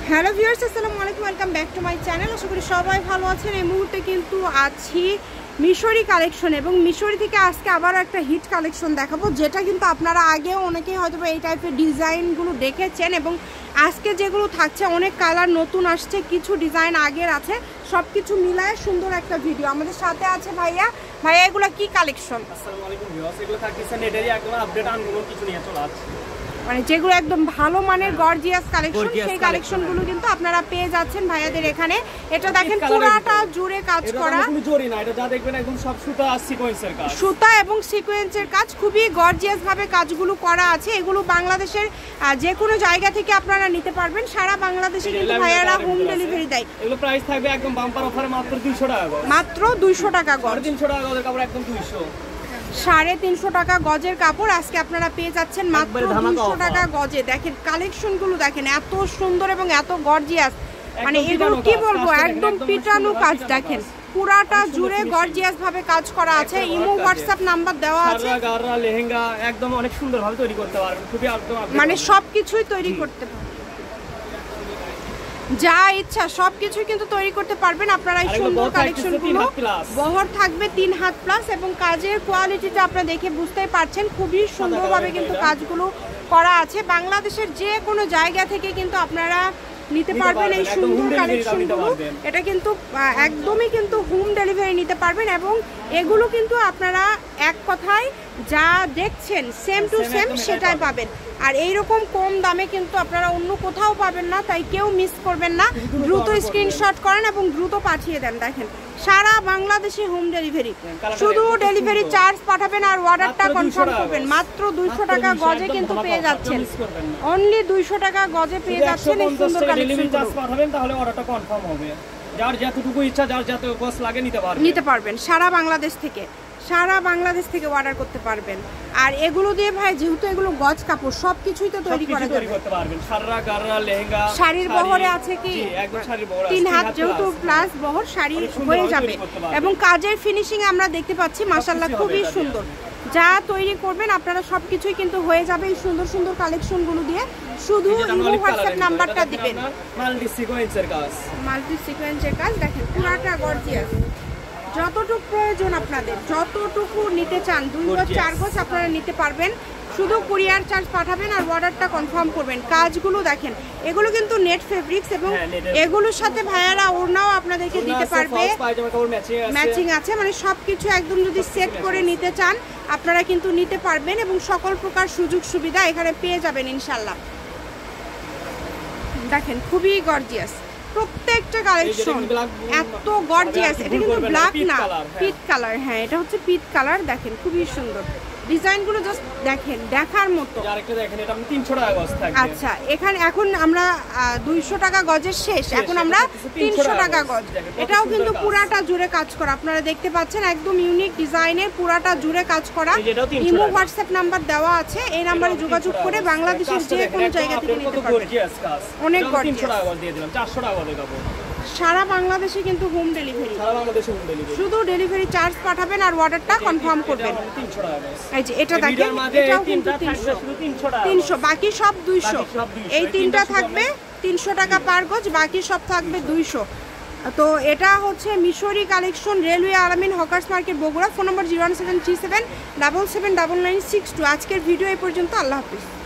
Hello viewers, আসসালামু আলাইকুম, welcome back to my channel. আশা করি সবাই ভালো আছেন। এই মুহূর্তে কিন্তু আছি মিশরি কালেকশন এবং মিশরি থেকে আজকে আবার একটা হিট কালেকশন দেখাবো, যেটা কিন্তু আপনারা আগেও অনেকেই হয়তো এই টাইপের ডিজাইনগুলো দেখেছেন এবং আজকে যেগুলো থাকছে অনেক কালার নতুন আসছে, কিছু ডিজাইন আগের আছে, সব কিছু মিলায় সুন্দর একটা ভিডিও। আমাদের সাথে আছে ভাইয়া। ভাইয়া, এগুলো কি কালেকশন? আসসালামু আলাইকুম ভিউয়ার্স, এগুলো থাকছে নেটেরই একদম আপডেট আনগুলো কিছু নিয়ে চলে আসছে, মানে যেগুলো একদম ভালো মানের গর্জিয়াস কালেকশন, সেই কালেকশনগুলো কিন্তু আপনারা পেয়ে যাচ্ছেন ভাইয়াদের এখানে। এটা দেখেন পুরাটা জুড়ে কাজ করা, কোনো জরি না, এটা যা দেখবেন একদম সব সুতা আর সিকোয়েন্সের কাজ, সুতা এবং সিকোয়েন্সের কাজ, খুবই গর্জিয়াস ভাবে কাজগুলো করা আছে। এগুলো বাংলাদেশের যে কোনো জায়গা থেকে আপনারা নিতে পারবেন, সারা বাংলাদেশে কিন্তু ভাইয়ারা হোম ডেলিভারি দেয়। এগুলো প্রাইস থাকবে একদম বাম্পার অফারে মাত্র 200 টাকা গজ, মাত্র 200 টাকা গজ, 350 টাকা গজের কাপড় একদম 200, 350 টাকা গজের কাপড় আজকে আপনারা পেয়ে যাচ্ছেন মাত্র 200 টাকা গজে। দেখেন কালেকশনগুলো, দেখেন এত সুন্দর এবং এত গর্জিয়াস, মানে এগুলো কি বলবো, একদম পিটানো কাজ। দেখেন পুরাটা জুড়ে গর্জিয়াস ভাবে কাজ করা আছে। ইমো হোয়াটসঅ্যাপ নাম্বার দেওয়া আছে। গাররা লেহেঙ্গা একদম অনেক সুন্দর ভাবে তৈরি করতে পারবেন, খুবই একদম মানে সবকিছুই তৈরি করতে পারবেন, যা ইচ্ছা সবকিছুই কিন্তু তৈরি করতে পারবেন আপনারা। এই সুন্দর কালেকশনগুলো বহর থাকবে 3 হাত প্লাস এবং কাজের কোয়ালিটিটা আপনারা দেখে বুঝতেই পারছেন, খুবই সুন্দরভাবে কিন্তু কাজগুলো করা আছে। বাংলাদেশের যে কোনো জায়গা থেকে কিন্তু আপনারা নিতে পারবেন এই সুন্দর কালেকশনগুলো। এটা কিন্তু একদমই কিন্তু হোম ডেলিভারি নিতে পারবেন এবং এগুলো কিন্তু আপনারা এক কথায় যা দেখছেন সেম টু সেম সেটাই পাবেন। আর এইরকম কম দামে কিন্তু আপনারা অন্য কোথাও পাবেন না, তাই কেউ মিস করবেন না। দ্রুত স্ক্রিনশট করেন এবং দ্রুত পাঠিয়ে দেন। দেখেন সারা বাংলাদেশে হোম ডেলিভারি, শুধু ডেলিভারি চার্জ পাঠাবেন আর অর্ডারটা কনফার্ম করবেন। মাত্র 200 টাকা গজে কিন্তু পেয়ে যাচ্ছেন, অনলি 200 টাকা গজে পেয়ে যাচ্ছেন এই সুন্দর কালেকশন পাঠাবেন, তাহলে অর্ডারটা কনফার্ম হবে। যার যতটুকু ইচ্ছা, যার যত গজ লাগে নিতে পারবেন। সারা বাংলাদেশ থেকে অর্ডার করতে পারবেন। আর এগুলো দিয়ে ভাই, যেহেতু এগুলো গজ কাপড়, সবকিছুই তো তৈরি করা যাবে। সাররা গাররা লেহেঙ্গা, শাড়ির বহরে আছে কি, 3 হাত যেহেতু প্লাস বহর শাড়ি হয়ে যাবে এবং কাজের ফিনিশিং আমরা দেখতে পাচ্ছি মাশাআল্লাহ খুবই সুন্দর। যা তৈরি করবেন আপনারা সবকিছুই কিন্তু হয়ে যাবে এই সুন্দর সুন্দর কালেকশনগুলো দিয়ে। শুধু ইমো হোয়াটসঅ্যাপ নাম্বারটা দিবেন। মাল্টি সিকোয়েন্সের কাজ, দেখেন পুরাটা গর্জিয়াস। যতটুকু প্রয়োজন আপনাদের, যতটুকু নিতে চান 2 গজ 4 গজ আপনারা নিতে পারবেন। শুধু কুরিয়ার চার্জ পাঠাবেন আর অর্ডারটা কনফার্ম করবেন। কাজগুলো দেখেন, এগুলো কিন্তু নেট ফেব্রিক্স এবং এগুলোর সাথে ভাইয়ারা ওড়নাও আপনাদেরকে দিতে পারবে, ম্যাচিং আছে। মানে সবকিছু একদম যদি সেট করে নিতে চান আপনারা কিন্তু নিতে পারবেন এবং সকল প্রকার সুযোগ সুবিধা এখানে পেয়ে যাবেন ইনশাল্লাহ। দেখেন খুবই গর্জিয়াস প্রত্যেকটা কালেকশন, এত গর্জিয়াস। এটা কিন্তু ব্ল্যাক না, পিট কালার। হ্যাঁ, এটা হচ্ছে পিট কালার। দেখেন খুবই সুন্দর ডিজাইনগুলো, জাস্ট দেখেন দেখার মতো। আচ্ছা, এখানে এখন আমরা 200 টাকা গজের শেষ, এখন আমরা 300 টাকা গজ। এটাও কিন্তু পুরাটা জুড়ে কাজ করা, আপনারা দেখতে পাচ্ছেন একদম ইউনিক ডিজাইনের, পুরাটা জুড়ে কাজ করা। ইমো হোয়াটসঅ্যাপ নাম্বার দেওয়া আছে, এই নাম্বারে যোগাযোগ করে বাংলাদেশের যে কোনো জায়গা থেকে নিতে পারবেন। অনেক গর্জিয়াস। সারা বাংলাদেশে কিন্তু হোম ডেলিভারি, শুধু ডেলিভারি চার্জ পাঠাবেন আর অর্ডারটা কনফার্ম করবেন। এই যে এটা দেখেন, এটাও কিন্তু 300, বাকি সব 200। এই তিনটা থাকবে 300 টাকা পার গজ, বাকি সব থাকবে 200। তো এটা হচ্ছে Mishri collection, railway Alamin hawkers market Bogura. Phone number 01737779962। আজকের ভিডিও এই পর্যন্ত। আল্লাহ হাফিজ।